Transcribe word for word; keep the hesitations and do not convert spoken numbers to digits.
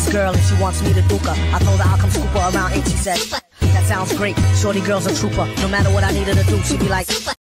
girl and she wants me to duke her. I told her I'll come scoop her around eight. She said, that sounds great. Shorty girl's a trooper. No matter what I need her to do, she be like,